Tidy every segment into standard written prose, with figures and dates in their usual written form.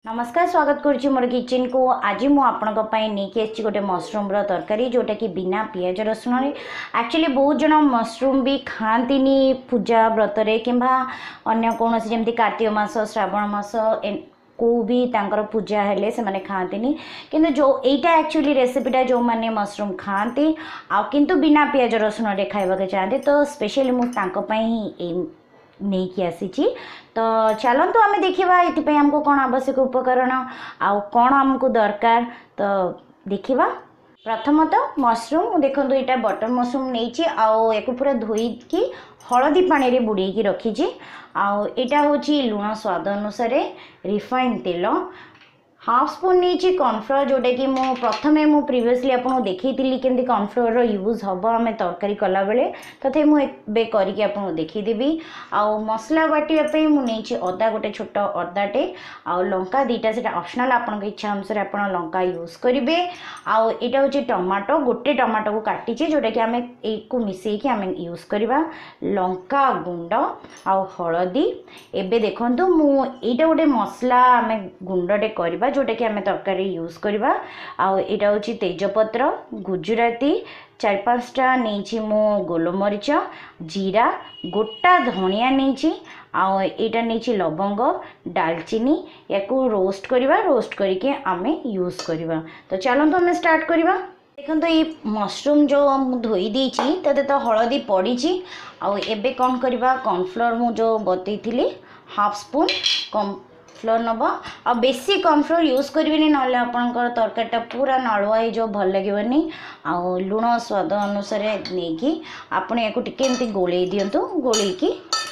नमस्कार स्वागत करुच्ची मोर किचन को। आज मु आपंपाई नहीं गोटे मसरूम तरकारी जोटा कि बिना पियाज रसुण एक्चुअली बहुत जन मसरूम भी खाती पूजा व्रत कि अन्य कौन जमी कार्तिक मास श्रावण मास को भी तांकर पूजा हेले से माने खाती किंतु जो एटा एक्चुअली रेसिपीटा जो माने मसरूम खाती किंतु बिना पियाज रसुण खाइबा चाहते तो स्पेशली मुझे नहीं कि आसी तो चलतु आम देखा ये आमको कौन आवश्यक उपकरण आउ कौन आमको दरकार तो देखा। प्रथमतः मसरूम देखो यहाँ बटर मसरूम नहीं आउ एक पूरा धोईकी हलदी पानी रे बुड़ेकी रखी आउ यहाँ हूँ लुण स्वाद अनुसार रिफाइन तेल हाफ स्पून नहीं कॉर्नफ्लोर जोटा कि मु प्रथमे मु प्रीवियसली आपको देखी केमती कॉर्नफ्लोर यूज हम आम तरकारी कला बेले तथे मुझे करके आपको देखीदेवी। आउ मसला बाटियापी मुझे अदा गोटे छोट अदाटे आउ लंका दीटा से ऑप्शनल आपन इच्छा अनुसार आप लंका यूज करेंगे। आउ यहाँ हूँ टमाटो गोटे टमाटो को काटिचे जोटा कि आम एक मिसेकी आम यूज करवा लंका गुंड आउ हलदी एबे देखंतु मु एटा गोटे मसला आम गुंडटे करवा जोटा कि आम तरकारी यूज करवा। आउ यहाँ हूँ तेजपत्र गुजराती 4-5टा नहीं मो गोलमरीच जीरा गोटा धनिया नहीं आउ यहाँ नहीं लवंग डालचीनी या रोस्ट करवा रोस्ट करके आम यूज करवा। तो चलते आम स्टार्ट करवा। देखो तो ये मसरूम जो धोई देछि तते तो हलदी पड़ी आउ एबे कौन करवा कॉर्नफ्लोर मु जो बतई थी हाफ स्पून कॉर्नफ्लोर नबा आ बेसी कॉर्नफ्लोर यूज करेंगे ना आपंकर तरकारीटा पूरा नालुआ जो भल लगे आउ लुण स्वाद अनुसार नहीं आपड़ या टिके गोले दिंतु गोलेकी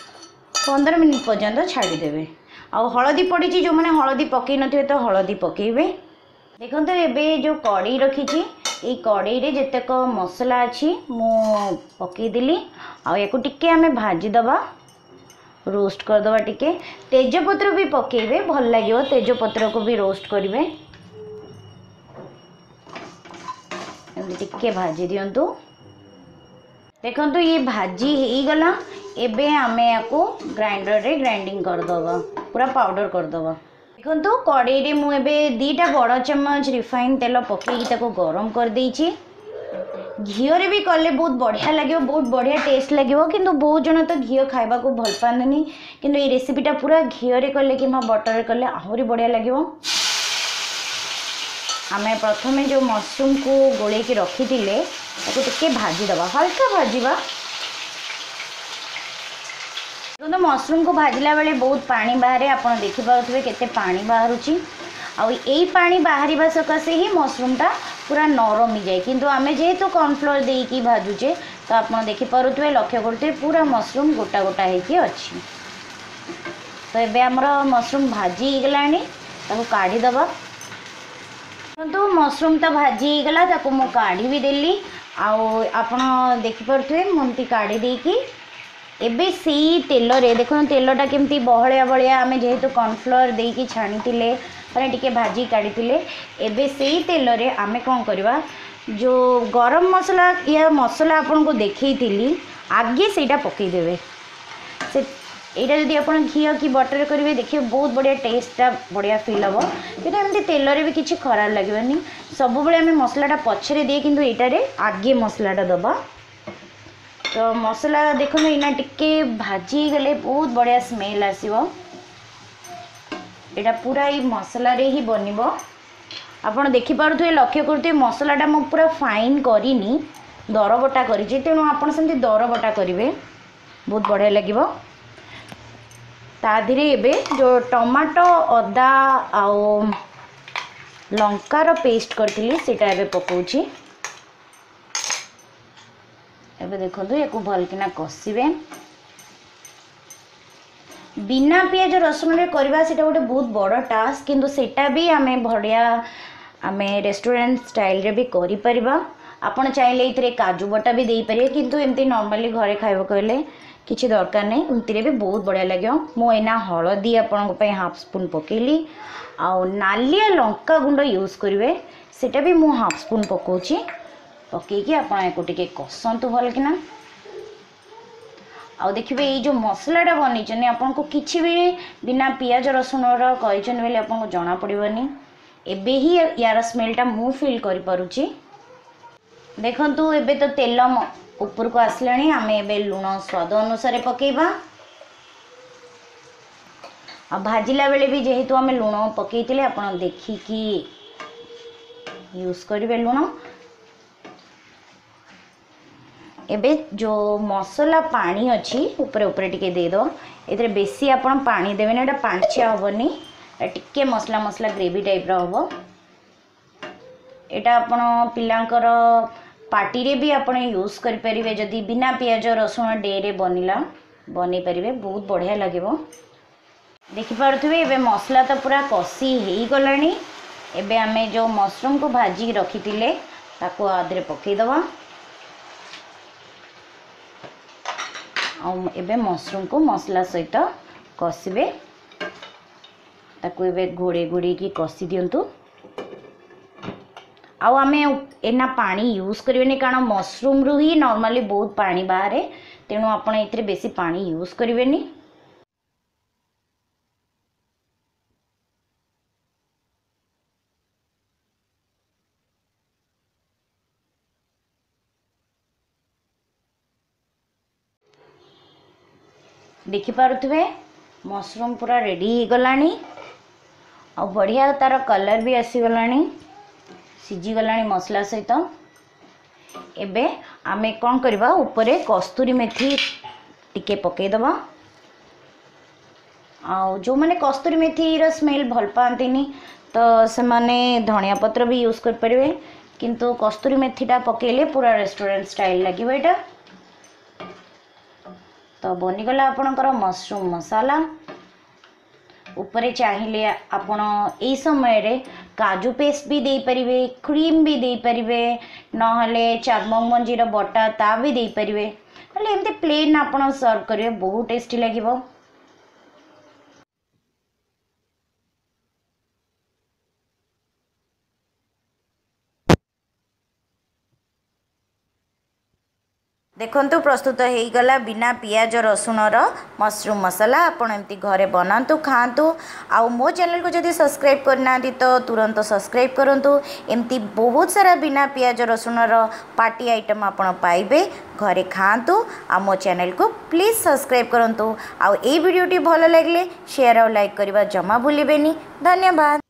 15 मिनट पर्यंत छाड़ीदेवे। आउ हलदी पड़ी जो मैंने हलदी पकई नथिबे तो हलदी पकेबे। देखो तो एबे जो कढ़ी रखी ये कढ़ई रे जेतेक मसला अच्छी मु पकईदेली आउ या टिके आम भाजीदबा रोस्ट करदबा टिके तेजपत्र भी पकेबे भल लगे तेजपत्र को भी रोस्ट करेंगे टिके भाजी दिंतु। देखो तो ये भाजी हो गला एबे आम या ग्राइंडर रे ग्राइंडिंग करदबा पूरा पाउडर करदबा। देखो तो कढ़ई रे मु एबे 2टा बड़ चम्मच रिफाइन तेल पकईकी ताको गरम कर देइछि। घीरे भी कले बहुत बढ़िया लगे बहुत बढ़िया टेस्ट लगे किंतु बहुत जन तो घी खाइबा को भल पानी किंतु ये रेसिपीटा पूरा घीरे कले कि बटर कले आहरी बढ़िया लगे। आम प्रथम जो मसरूम को गोले की रखी टे भाजीदबा हल्का भाजवा तो मसरूम को भाजला बेले बहुत पानी बाहर आप देखिपे केते पानी बाहर आई पानी बाहर सकाशे ही मसरूमटा पूरा नरम हो जाए किंतु आम जेहेतु कॉर्नफ्लोर देकी भाजुचे तो आप देखिपे लक्ष्य करते पूरा मसरूम गोटा गोटा होती अच्छी। तो ये आमर मसरूम भाजी गलानी काढ़ीदबा तो मसरूम तो भाजी गला मु काढ़ी भी देली आप देखिपे मुझे काढ़ी देकी एबे से तेल रे देखो तेलटा केमती बहलिया बहलिया आम जेहेतु कॉर्नफ्लोर देकी छाणी मैंने टिके भाजी काढ़ी एबे से तेल रे आमे कौन करवा जो गरम मसला या मसला आपन को देखई थी आगे सेटा पकईदेवे से यहाँ जदि आप घी कि बटर करेंगे देखिए बहुत बढ़िया टेस्टा बढ़िया फिल हम क्योंकि एमती तेल रे भी किसी खराब लगे सब बड़े आम मसलाटा पछरे दिए किंतु एटारे आगे मसलाटा दबा। तो मसला देखो इना टिके भाजी गले बहुत बढ़िया स्मेल आसो एटा पूरा ये मसला रे ही बनिबो। आपण देखि पारुथुए लक्ष्य करथुए मसलाटा मु पूरा फाइन करिनी दरबटा करिछि तेणु आपण सेमति दरबटा करिवे बहुत बढ़िया लागिबो। ता धीरे एबे जो टमाटो अदा आउ लंकार पेस्ट करथिली सेटा एबे पकोछि एबे देखंतु याकू भल किना कसिबे बिना पियाज रसुण रे करवा सेटा गोटे बहुत बड़ टास्क किंतु सेटा भी आमे बढ़िया आमे रेस्टोरेंट स्टाइल रे भी करि परिबा। आपण चाहिले इथरे काजू बटा भी देई परिए किंतु एमती नॉर्मली घरे खाइबो कहले किछि दरकार नै उंतिरे भी बहुत बढ़िया लाग्यो। मो एना हळदी आपण को पय हाफ स्पून पकेली आउ नालिया लंका गुंड यूज करिवे सेटा भी मो हाफ स्पून पकोछि पकेकी आपण एको टिके कसंतु भल किना आउ देखिए ये जो मसलाटा बन आपको किसी भी बिना पियाज रसुण कहते बोले आपको जना पड़ोनी एबे ही यार स्मेलटा मु फिल कर पारुची। देखंतु एबे तो तेल ऊपर को आसलानी आम ए लुण स्वाद अनुसार पकेबा आ भाजिला बेले भी जेहेतु आम लुण पकईले आप देखिकी यूज करेंगे लुण। एबे जो मसला पानी अच्छी ऊपर ऊपर टिके देद ए बेसी आपण पानी देवे ना पांचिया हेनी टिके मसला मसला ग्रेवी टाइप हम एटा आपण पिलांकर पार्टी रे भी आपण यूज करि परिबे जदी बिना पियाज रसुण डे रे बनिला बनै परिबे बहुत बढ़िया लागिबो। देखि पारुथबे एबे मसला तो पूरा कसी हेई गलानी एबे आमे जो मशरूम को भाजी रखिथिले ताको आदरे पकई दवा एबे मशरूम को मसला सहित कसिबे ताको एबे घोड़े घोड़े की कसी दियंतु। आउ आमे एना पानी यूज करें कारण मशरूम रु ही नॉर्मली बहुत पानी बाहर तेणु आपण एथिरे बेसी पानी यूज करें। देखिपे मशरूम पूरा रेडी हो गलानी आ बढ़िया तार कलर भी आसीगलानी सीझीगला मसला सहित। एबे आमे कौन करवा ऊपर कस्तूरी मेथी टिके पकईदबा आ जो मैंने कस्तूरी मेथी रो स्मेल भल पाती तो से माने धनिया पत्र भी यूज कर परिवे किंतु कस्तूरी मेथीटा पकेले पूरा रेस्टोरेंट स्टाइल लगे यहाँ। तो बनीगला आपणकर मशरूम मसाला ऊपर चाहिए आपण यही समय रे काजू पेस्ट भी दे परिवे क्रीम भी दे परिवे नहले चारमंग मंजीर बटा ता भी दे परिवे हले एमते प्लेन आपण सर्व करिवे बहुत टेस्टी लागिवो। देखंतु प्रस्तुत हो गला बिना पियाज रसुण मशरूम मसाला आपण एमती घरे बनातु खातु। आउ मो चैनल को जदि सब्सक्राइब करना तो तुरंत सब्सक्राइब करंतु एमती बहुत सारा बिना पियाज रसुण पार्टी आइटम आपण पाइबे घरे खातु। आ मो चैनल को प्लीज सब्सक्राइब करंतु। आउ ए वीडियोटी भल लगे शेयर और लाइक करवा जमा भूलिबेनी। धन्यवाद।